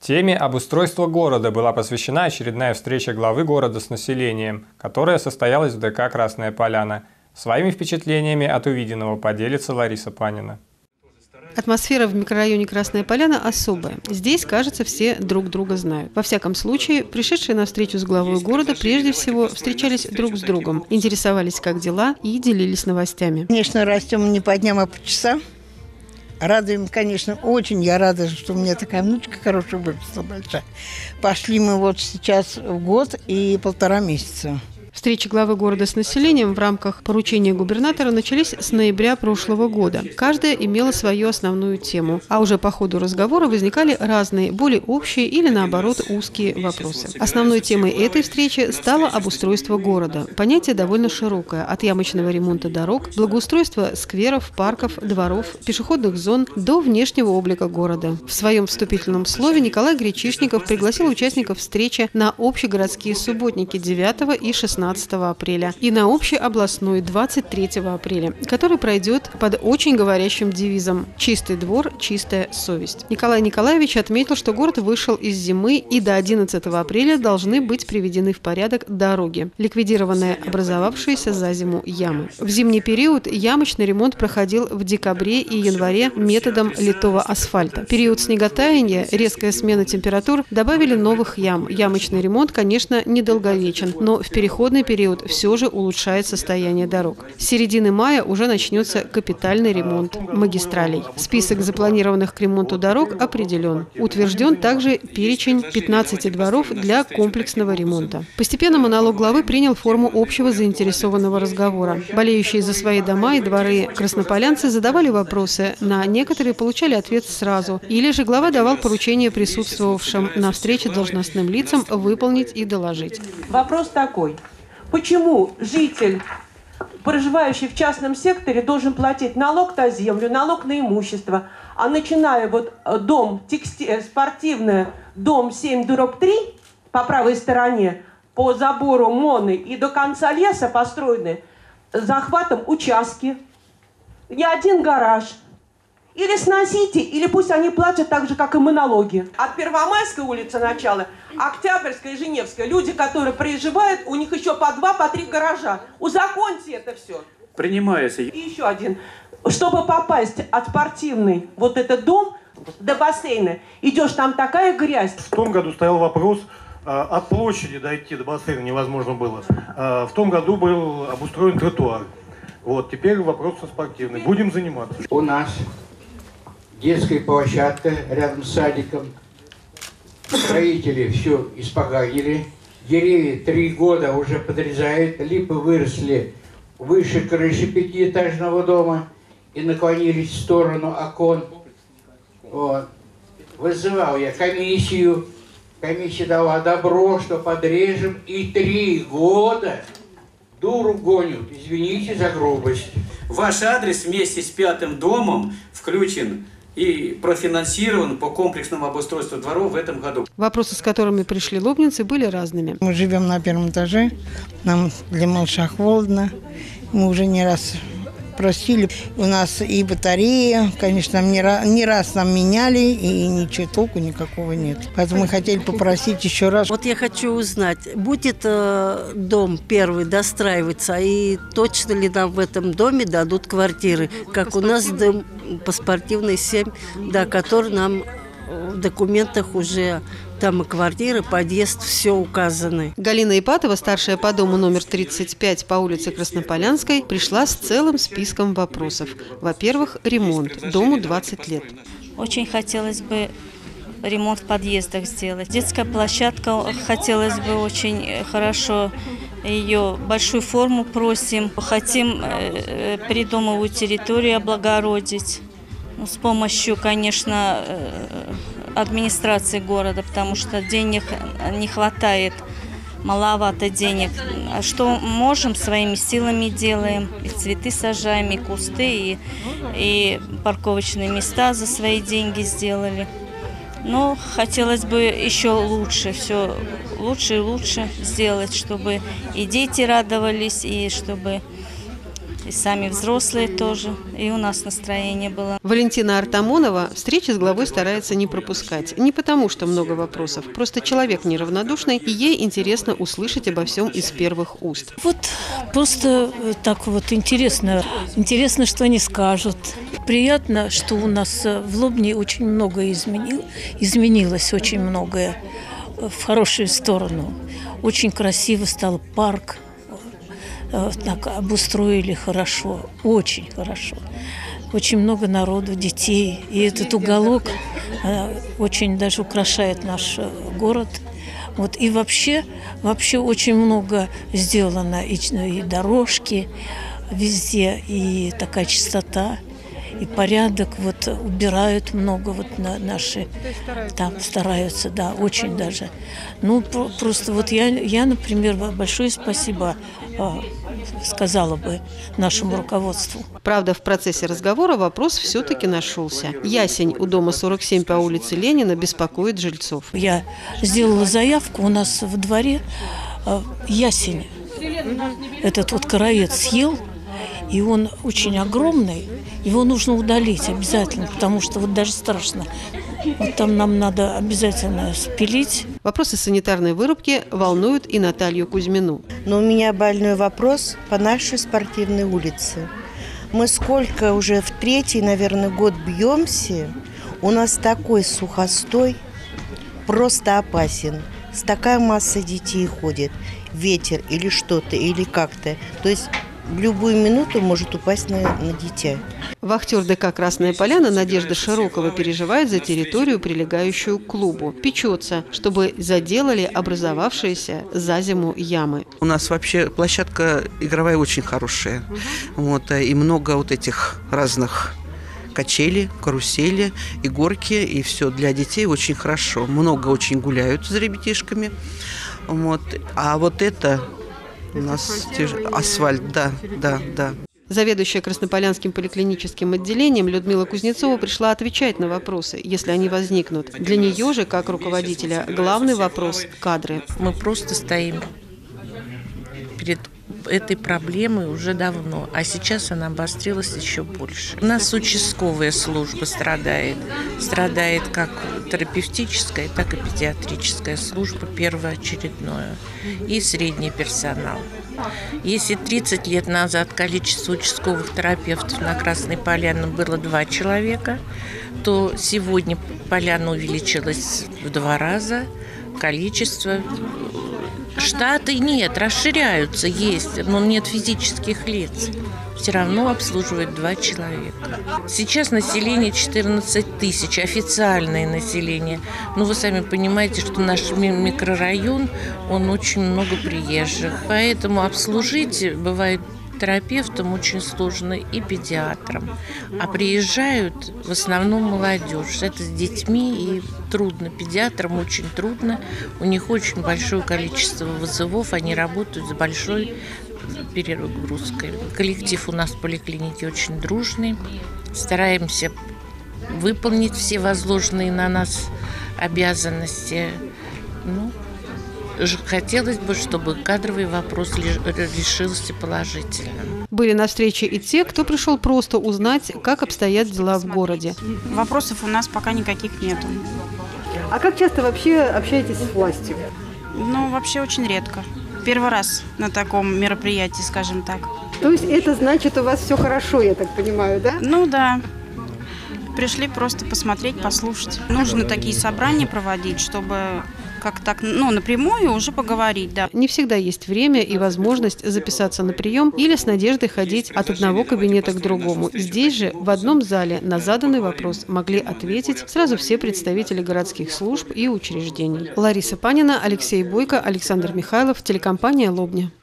Теме обустройства города была посвящена очередная встреча главы города с населением, которая состоялась в ДК «Красная Поляна». Своими впечатлениями от увиденного поделится Лариса Панина. Атмосфера в микрорайоне Красная Поляна особая. Здесь, кажется, все друг друга знают. Во всяком случае, пришедшие на встречу с главой города прежде всего встречались друг с другом, интересовались, как дела, и делились новостями. Конечно, растем не по дням, а по часам. Радуем, конечно, очень. Я рада, что у меня такая внучка хорошая выросла, большая. Пошли мы вот сейчас в год и 1,5 месяца. Встречи главы города с населением в рамках поручения губернатора начались с ноября прошлого года. Каждая имела свою основную тему, а уже по ходу разговора возникали разные, более общие или, наоборот, узкие вопросы. Основной темой этой встречи стало обустройство города. Понятие довольно широкое – от ямочного ремонта дорог, благоустройства скверов, парков, дворов, пешеходных зон до внешнего облика города. В своем вступительном слове Николай Гречишников пригласил участников встречи на общегородские субботники 9 и 16 апреля и на общеобластной 23 апреля, который пройдет под очень говорящим девизом «Чистый двор, чистая совесть». Николай Николаевич отметил, что город вышел из зимы и до 11 апреля должны быть приведены в порядок дороги, ликвидированные образовавшиеся за зиму ямы. В зимний период ямочный ремонт проходил в декабре и январе методом литого асфальта. Период снеготаяния, резкая смена температур добавили новых ям. Ямочный ремонт, конечно, недолговечен, но в переходный период все же улучшает состояние дорог. С середины мая уже начнется капитальный ремонт магистралей. Список запланированных к ремонту дорог определен. Утвержден также перечень 15 дворов для комплексного ремонта. Постепенно монолог главы принял форму общего заинтересованного разговора. Болеющие за свои дома и дворы краснополянцы задавали вопросы, на некоторые получали ответ сразу, или же глава давал поручение присутствовавшим на встрече должностным лицам выполнить и доложить. Вопрос такой. Почему житель, проживающий в частном секторе, должен платить налог на землю, налог на имущество, а начиная вот дом спортивный, дом 7/3 по правой стороне, по забору МОНы и до конца леса построены захватом участки, не один гараж. Или сносите, или пусть они платят так же, как и мы налоги. От Первомайской улицы начала, Октябрьская и Женевская. Люди, которые приживают, у них еще по 2, по 3 гаража. Узаконьте это все. Принимается. И еще один. Чтобы попасть от спортивный вот этот дом до бассейна, идешь, там такая грязь. В том году стоял вопрос, от площади дойти до бассейна невозможно было. В том году был обустроен тротуар. Вот, теперь вопрос со спортивный. Будем заниматься. У нас детская площадка рядом с садиком. Строители все испоганили. Деревья 3 года уже подрезают. Липы выросли выше крыши 5-этажного дома и наклонились в сторону окон. Вот. Вызывал я комиссию. Комиссия дала добро, что подрежем. И 3 года дуру гонят. Извините за грубость. Ваш адрес вместе с 5-м домом включен и профинансирован по комплексному обустройству дворов в этом году. Вопросы, с которыми пришли лобнинцы, были разными. Мы живем на 1-м этаже, нам для малыша холодно. Мы уже не раз просили. У нас и батарея, конечно, не раз нам меняли, и ничего, толку никакого нет. Поэтому мы хотели попросить еще раз. Вот я хочу узнать, будет дом первый достраиваться, и точно ли нам в этом доме дадут квартиры, как у нас дом по спортивной 7, да, который нам в документах уже... Там и квартиры, подъезд, все указаны. Галина Ипатова, старшая по дому номер 35 по улице Краснополянской, пришла с целым списком вопросов. Во-первых, ремонт. Дому 20 лет. Очень хотелось бы ремонт в подъездах сделать. Детская площадка хотелось бы очень хорошо. Ее большую форму просим. Хотим придомовую территорию облагородить. С помощью, конечно, администрации города, потому что денег не хватает, маловато денег. А что можем, своими силами делаем. И цветы сажаем, и кусты, и парковочные места за свои деньги сделали. Но хотелось бы еще лучше, все лучше и лучше сделать, чтобы и дети радовались, и чтобы и сами взрослые тоже, и у нас настроение было. Валентина Артамонова встречи с главой старается не пропускать. Не потому, что много вопросов, просто человек неравнодушный, и ей интересно услышать обо всем из первых уст. Вот просто так вот интересно. Интересно, что они скажут. Приятно, что у нас в Лобне очень многое изменилось очень многое в хорошую сторону. Очень красиво стал парк. Так обустроили хорошо, очень хорошо. Очень много народу, детей. И этот уголок очень даже украшает наш город. Вот. И вообще очень много сделано. И дорожки везде, и такая чистота, и порядок. Вот убирают много вот наши. Там стараются, да, очень даже. Ну, просто вот я, например, большое спасибо сказала бы нашему руководству. Правда, в процессе разговора вопрос все-таки нашелся. Ясень у дома 47 по улице Ленина беспокоит жильцов. Я сделала заявку, у нас во дворе ясень. Этот вот коровец съел, и он очень огромный. Его нужно удалить обязательно, потому что вот даже страшно. Вот там нам надо обязательно спилить. Вопросы санитарной вырубки волнуют и Наталью Кузьмину. Но у меня больной вопрос по нашей спортивной улице. Мы сколько уже в третий, наверное, год бьемся. У нас такой сухостой, просто опасен. С такой массой детей ходит. Ветер или что-то, или как-то. То есть в любую минуту может упасть на дитя. Вахтер ДК «Красная Поляна» Надежда Широкова переживает за территорию, прилегающую к клубу. Печется, чтобы заделали образовавшиеся за зиму ямы. У нас вообще площадка игровая очень хорошая. Вот, и много вот этих разных качели, карусели и горки, и все для детей очень хорошо. Много очень гуляют с ребятишками. Вот. А вот это у нас асфальт, да. Заведующая Краснополянским поликлиническим отделением Людмила Кузнецова пришла отвечать на вопросы, если они возникнут. Для нее же, как руководителя, главный вопрос – кадры. Мы просто стоим перед этой проблемой уже давно, а сейчас она обострилась еще больше. У нас участковая служба страдает. Страдает как терапевтическая, так и педиатрическая служба, первоочередную, и средний персонал. Если 30 лет назад количество участковых терапевтов на Красной Поляне было 2 человека, то сегодня Поляна увеличилась в 2 раза. Количество штаты нет, расширяются, есть, но нет физических лиц. Все равно обслуживают 2 человека. Сейчас население 14 тысяч, официальное население. Но вы сами понимаете, что наш микрорайон, он очень много приезжих. Поэтому обслужить бывает терапевтам очень сложно и педиатрам. А приезжают в основном молодежь. Это с детьми, и трудно. Педиатрам очень трудно. У них очень большое количество вызовов. Они работают с большой перегрузкой. Коллектив у нас в поликлинике очень дружный. Стараемся выполнить все возложенные на нас обязанности. Хотелось бы, чтобы кадровый вопрос решился положительно. Были на встрече и те, кто пришел просто узнать, как обстоят дела в городе. Вопросов у нас пока никаких нету. А как часто вообще общаетесь с властью? Вообще очень редко. Первый раз на таком мероприятии, скажем так. То есть это значит, у вас все хорошо, я так понимаю, да? Да. Пришли просто посмотреть, послушать. Нужно такие собрания проводить, чтобы как так, напрямую уже поговорить, да. Не всегда есть время и возможность записаться на прием или с надеждой ходить от одного кабинета к другому. Здесь же, в одном зале, на заданный вопрос могли ответить сразу все представители городских служб и учреждений. Лариса Панина, Алексей Бойко, Александр Михайлов, телекомпания «Лобня».